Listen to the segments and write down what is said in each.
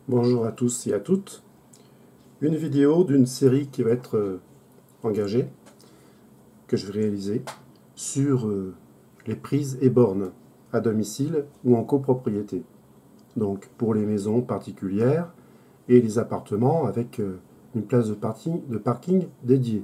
Bonjour à tous et à toutes. Une vidéo d'une série qui va être engagée, que je vais réaliser, sur les prises et bornes à domicile ou en copropriété. Donc pour les maisons particulières et les appartements avec une place de parking dédiée.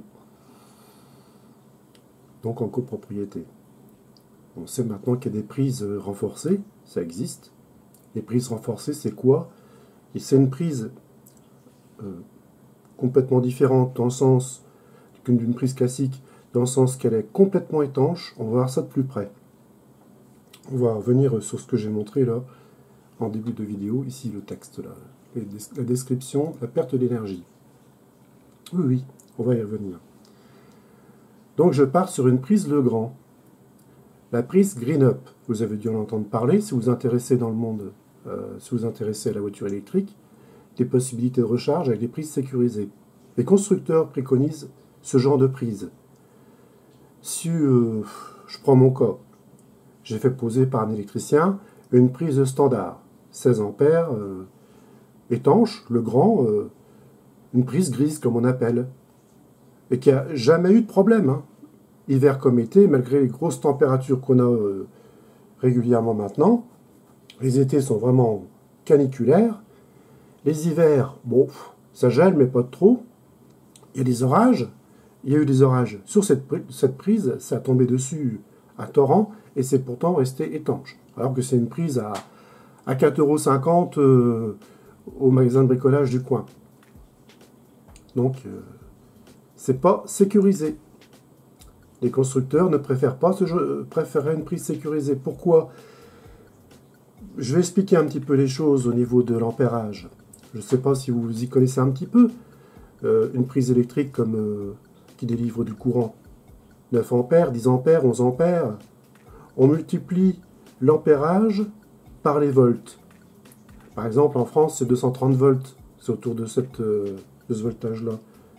Donc en copropriété. On sait maintenant qu'il y a des prises renforcées, ça existe. Les prises renforcées, c'est quoi? Et c'est une prise complètement différente dans le sens d'une prise classique, dans le sens qu'elle est complètement étanche. On va voir ça de plus près. On va revenir sur ce que j'ai montré là en début de vidéo, ici le texte là, la description, la perte d'énergie. Oui, on va y revenir. Donc je pars sur une prise Legrand. La prise GreenUp, vous avez dû en entendre parler si vous vous intéressez dans le monde, si vous vous intéressez à la voiture électrique, des possibilités de recharge avec des prises sécurisées. Les constructeurs préconisent ce genre de prise. Si je prends mon cas, j'ai fait poser par un électricien une prise standard, 16 ampères, étanche, Legrand, une prise grise comme on appelle, et qui n'a jamais eu de problème, hein. Hiver comme été, malgré les grosses températures qu'on a régulièrement maintenant. Les étés sont vraiment caniculaires. Les hivers, bon, ça gèle, mais pas trop. Il y a des orages. Il y a eu des orages sur cette prise. Ça a tombé dessus à torrent, et c'est pourtant resté étanche. Alors que c'est une prise à 4,50 € au magasin de bricolage du coin. Donc, c'est pas sécurisé. Les constructeurs ne préfèrent pas préféraient une prise sécurisée. Pourquoi? Je vais expliquer un petit peu les choses au niveau de l'ampérage. Je ne sais pas si vous y connaissez un petit peu. Une prise électrique comme qui délivre du courant. 9 ampères, 10 ampères, 11 ampères. On multiplie l'ampérage par les volts. Par exemple, en France, c'est 230 volts. C'est autour de ce voltage-là.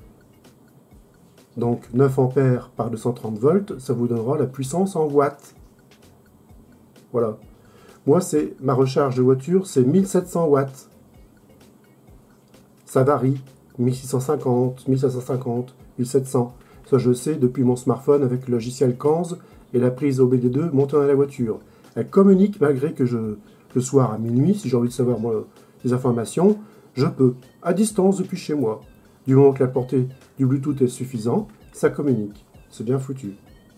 Donc 9 ampères par 230 volts, ça vous donnera la puissance en watts. Voilà. Moi, ma recharge de voiture, c'est 1700 watts. Ça varie. 1650, 1750, 1700. Ça, je sais depuis mon smartphone avec le logiciel CANZ et la prise OBD2 montée dans la voiture. Elle communique malgré que le soir à minuit, si j'ai envie de savoir des informations, je peux, à distance depuis chez moi. Du moment que la portée du Bluetooth est suffisante, ça communique. C'est bien foutu.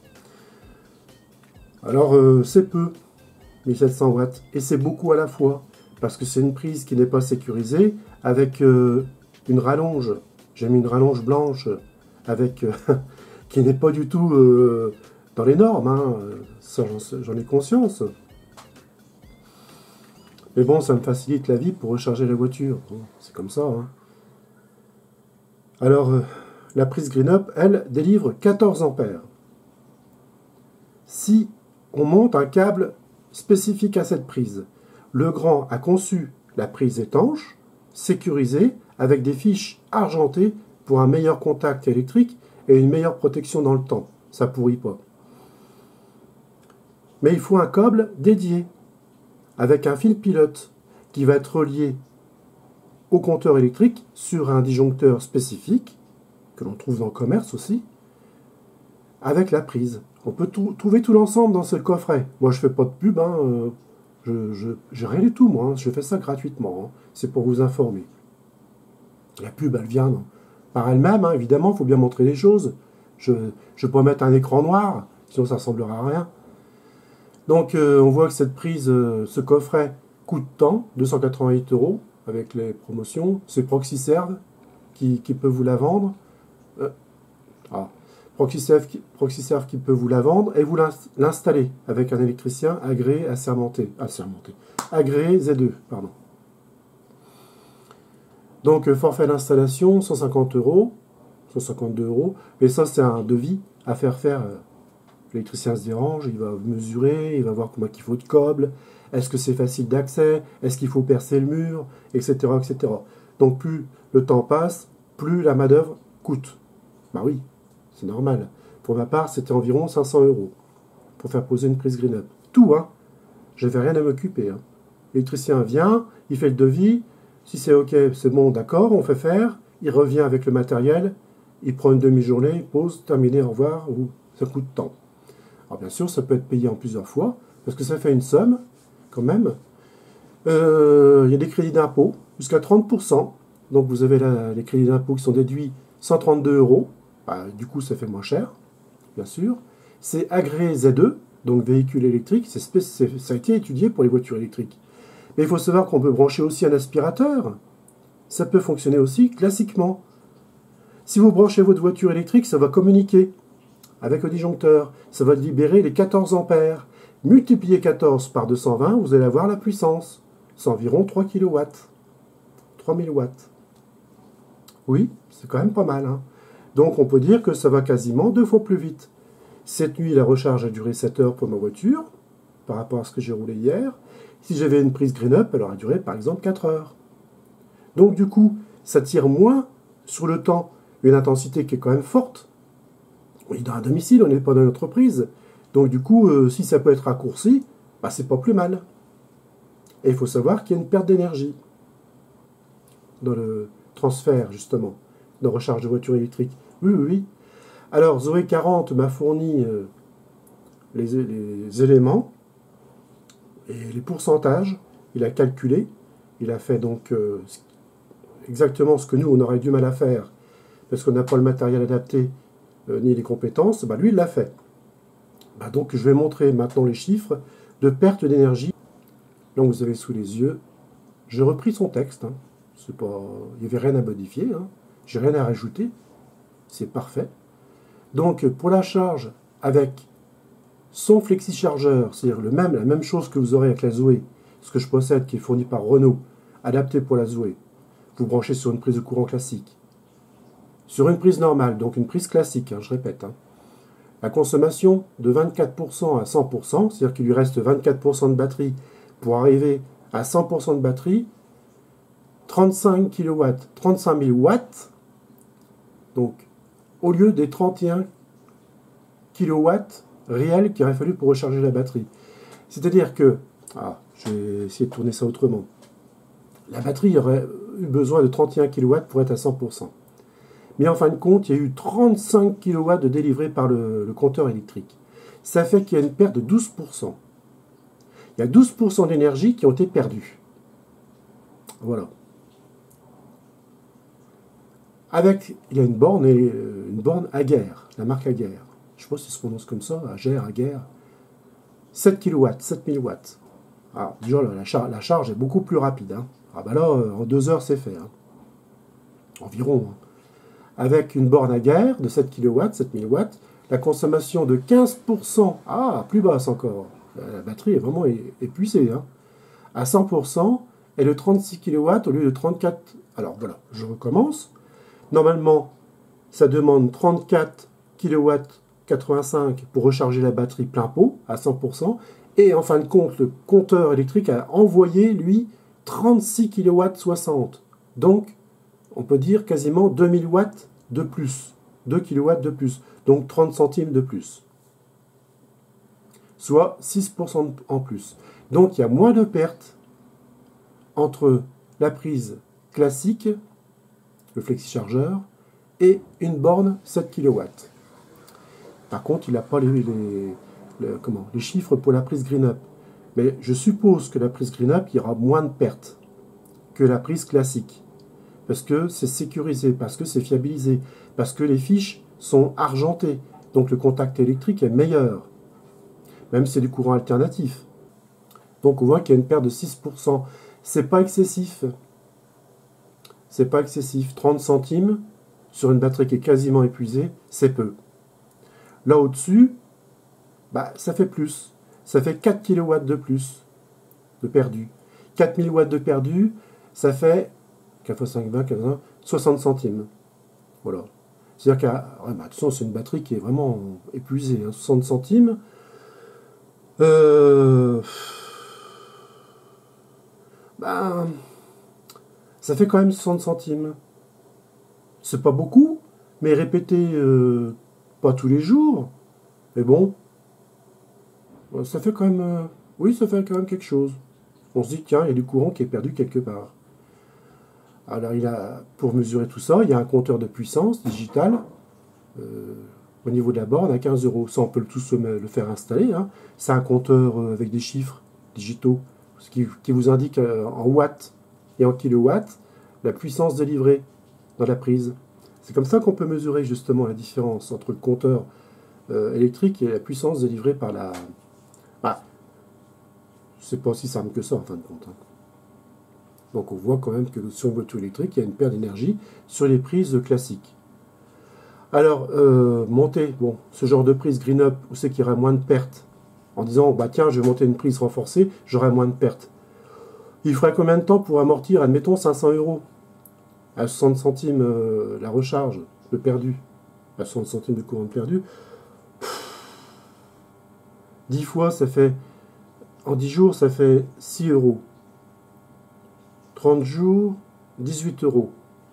Alors, c'est peu, 1700 watts. Et c'est beaucoup à la fois. Parce que c'est une prise qui n'est pas sécurisée, avec une rallonge. J'ai mis une rallonge blanche, avec qui n'est pas du tout dans les normes. Hein. Ça, j'en ai conscience. Mais bon, ça me facilite la vie pour recharger la voiture. Bon, c'est comme ça. Hein. Alors, la prise GreenUp, elle, délivre 14 ampères. Si on monte un câble spécifique à cette prise, Legrand a conçu la prise étanche, sécurisée, avec des fiches argentées pour un meilleur contact électrique et une meilleure protection dans le temps. Ça pourrit pas. Mais il faut un câble dédié, avec un fil pilote, qui va être relié au compteur électrique sur un disjoncteur spécifique, que l'on trouve dans le commerce aussi, avec la prise. On peut trouver tout l'ensemble dans ce coffret. Moi, je fais pas de pub, hein, j'ai rien du tout, moi. Hein, je fais ça gratuitement. Hein, c'est pour vous informer. La pub, elle vient par elle-même, hein, évidemment, il faut bien montrer les choses. Je peux pas mettre un écran noir, sinon ça ressemblera à rien. Donc, on voit que cette prise, ce coffret, coûte tant, 288 € avec les promotions. C'est ProxyServe qui peut vous la vendre. ProxyServe qui peut vous la vendre et vous l'installer avec un électricien agréé, agréé Z2, pardon. Donc forfait d'installation 150 €, 152 €, et ça c'est un devis à faire. L'électricien se dérange, il va mesurer, il va voir combien il faut de câbles, est-ce que c'est facile d'accès, est-ce qu'il faut percer le mur, etc., etc. Donc plus le temps passe, plus la main-d'œuvre coûte. Bah oui, c'est normal. Pour ma part, c'était environ 500 € pour faire poser une prise GreenUp. Tout, hein. J'avais rien à m'occuper. Hein. L'électricien vient, il fait le devis, Si c'est OK, c'est bon, d'accord, on fait faire. Il revient avec le matériel, il prend une demi-journée, il pose, terminé, au revoir, ou ça coûte tant. Alors bien sûr, ça peut être payé en plusieurs fois, parce que ça fait une somme, quand même. Il y a des crédits d'impôt, jusqu'à 30%. Donc vous avez là, les crédits d'impôt qui sont déduits 132 euros. Bah, du coup, ça fait moins cher, bien sûr. C'est agréé ZE, donc véhicule électrique. Ça a été étudié pour les voitures électriques. Mais il faut savoir qu'on peut brancher aussi un aspirateur. Ça peut fonctionner aussi classiquement. Si vous branchez votre voiture électrique, ça va communiquer avec le disjoncteur. Ça va libérer les 14 ampères. Multipliez 14 par 220, vous allez avoir la puissance. C'est environ 3 kW. 3000 watts. Oui, c'est quand même pas mal. Hein. Donc on peut dire que ça va quasiment 2 fois plus vite. Cette nuit, la recharge a duré 7 heures pour ma voiture, par rapport à ce que j'ai roulé hier. Si j'avais une prise Green Up, elle aurait duré par exemple 4 heures. Donc du coup, ça tire moins sur le temps, une intensité qui est quand même forte. On est dans un domicile, on n'est pas dans une entreprise. Donc du coup, si ça peut être raccourci, bah, c'est pas plus mal. Et il faut savoir qu'il y a une perte d'énergie dans le transfert, justement, de recharge de voiture électrique. Oui, oui, oui. Alors, Zoé 40 m'a fourni les éléments et les pourcentages. Il a calculé. Il a fait donc exactement ce que nous, on aurait du mal à faire, parce qu'on n'a pas le matériel adapté, ni les compétences. Bah, lui, il l'a fait. Bah, donc, je vais montrer maintenant les chiffres de perte d'énergie. Donc, vous avez sous les yeux. J'ai repris son texte. Hein. Pas, il n'y avait rien à modifier. Hein. J'ai rien à rajouter. C'est parfait. Donc, pour la charge avec son flexi-chargeur, c'est-à-dire la même chose que vous aurez avec la Zoé, ce que je possède, qui est fourni par Renault, adapté pour la Zoé, vous branchez sur une prise de courant classique. Sur une prise normale, donc une prise classique, hein, je répète, hein, la consommation de 24% à 100%, c'est-à-dire qu'il lui reste 24% de batterie pour arriver à 100% de batterie, 35 kW, 35 000 watts, donc au lieu des 31 kW réels qu'il aurait fallu pour recharger la batterie. C'est-à-dire que, je vais essayer de tourner ça autrement, la batterie aurait eu besoin de 31 kW pour être à 100%. Mais en fin de compte, il y a eu 35 kW de délivré par le compteur électrique. Ça fait qu'il y a une perte de 12%. Il y a 12% d'énergie qui ont été perdues. Voilà. Il y a une borne Aguerre, la marque Aguerre. Je ne sais pas si ça se prononce comme ça, Aguerre. 7 kW, 7000 watts. Alors, déjà, la charge est beaucoup plus rapide. Hein. Ah bah là, en 2 heures, c'est fait. Hein. Environ. Hein. Avec une borne Aguerre de 7 kW, 7000 watts, la consommation de 15%, plus basse encore. La batterie est vraiment épuisée. Hein. À 100%, est de 36 kW au lieu de 34. Alors voilà, je recommence. Normalement, ça demande 34 kW 85 pour recharger la batterie plein pot à 100%. Et en fin de compte, le compteur électrique a envoyé, lui, 36 kW 60. Donc, on peut dire quasiment 2000 watts de plus. 2 kW de plus. Donc 30 centimes de plus. Soit 6% en plus. Donc, il y a moins de pertes entre la prise classique, le flexi-chargeur, et une borne 7 kW. Par contre, il n'a pas les chiffres pour la prise Green Up. Mais je suppose que la prise Green Up, il y aura moins de pertes que la prise classique. Parce que c'est sécurisé, parce que c'est fiabilisé, parce que les fiches sont argentées. Donc le contact électrique est meilleur. Même si c'est du courant alternatif. Donc on voit qu'il y a une perte de 6%. C'est pas excessif. C'est pas excessif. 30 centimes sur une batterie qui est quasiment épuisée, c'est peu. Là au-dessus, ça fait plus. Ça fait 4 kW de plus de perdu. 4000 watts de perdu, ça fait 4 x 5, 20, 60 centimes. Voilà. C'est-à-dire que de toute façon, c'est une batterie qui est vraiment épuisée. Hein, 60 centimes. Ça fait quand même 60 centimes. C'est pas beaucoup, mais répété pas tous les jours. Mais bon, ça fait quand même... oui, ça fait quand même quelque chose. On se dit, tiens, il y a du courant qui est perdu quelque part. Alors, pour mesurer tout ça, il y a un compteur de puissance digital au niveau de la borne à 15 €. Ça, on peut tous le faire installer, hein. C'est un compteur avec des chiffres digitaux qui vous indique en watts et en kilowatts la puissance délivrée dans la prise. C'est comme ça qu'on peut mesurer justement la différence entre le compteur électrique et la puissance délivrée par la... Ah, c'est pas aussi simple que ça en fin de compte, hein. Donc on voit quand même que sur une voiture électrique, il y a une perte d'énergie sur les prises classiques. Alors, monter ce genre de prise green up, où c'est qu'il y aura moins de pertes, en disant, bah tiens, je vais monter une prise renforcée, j'aurai moins de pertes. Il faudrait combien de temps pour amortir, admettons, 500 € à 60 centimes la recharge, le perdu, à 60 centimes de courant perdu. 10 fois, ça fait, en 10 jours, ça fait 6 €. 30 jours, 18 €.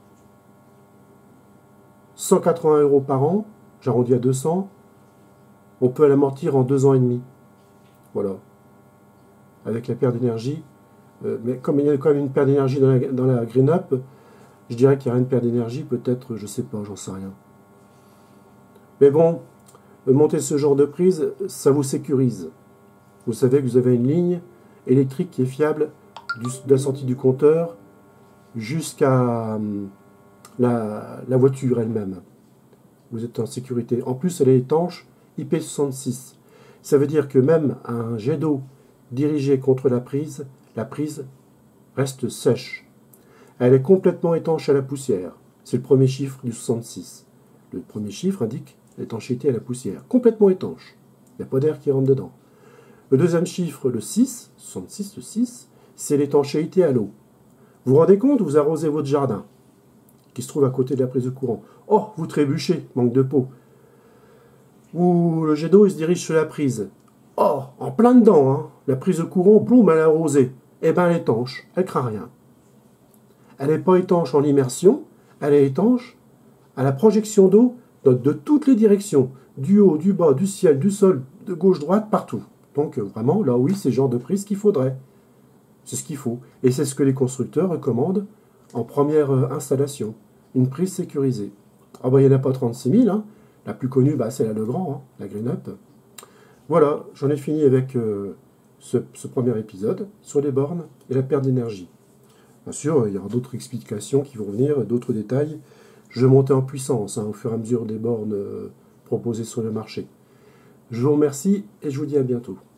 180 € par an, j'arrondis à 200, on peut l'amortir en 2 ans et demi. Voilà. Avec la perte d'énergie. Mais comme il y a quand même une perte d'énergie dans la Green Up, je dirais qu'il y a une perte d'énergie, peut-être, je sais pas, j'en sais rien. Mais bon, monter ce genre de prise, ça vous sécurise. Vous savez que vous avez une ligne électrique qui est fiable de la sortie du compteur jusqu'à la voiture elle-même. Vous êtes en sécurité. En plus, elle est étanche IP66. Ça veut dire que même un jet d'eau dirigé contre la prise reste sèche. Elle est complètement étanche à la poussière. C'est le premier chiffre du 66. Le premier chiffre indique l'étanchéité à la poussière. Complètement étanche. Il n'y a pas d'air qui rentre dedans. Le deuxième chiffre, le 6, 66, le 6, c'est l'étanchéité à l'eau. Vous vous rendez compte, vous arrosez votre jardin, qui se trouve à côté de la prise de courant. Oh, vous trébuchez, manque de peau. Ou le jet d'eau, il se dirige sur la prise. Oh, en plein dedans, hein. La prise de courant, boum, elle est arrosée. Eh bien, elle est étanche, elle craint rien. Elle n'est pas étanche en immersion, elle est étanche à la projection d'eau de toutes les directions. Du haut, du bas, du ciel, du sol, de gauche, droite, partout. Donc vraiment, là oui, c'est le genre de prise qu'il faudrait. C'est ce qu'il faut. Et c'est ce que les constructeurs recommandent en première installation. Une prise sécurisée. Ah bah il n'y en a pas 36 000, hein. La plus connue, bah, c'est la Legrand, hein, la Green Up. Voilà, j'en ai fini avec ce premier épisode sur les bornes et la perte d'énergie. Bien sûr, il y aura d'autres explications qui vont venir, d'autres détails. Je vais monter en puissance au fur et à mesure des bornes proposées sur le marché. Je vous remercie et je vous dis à bientôt.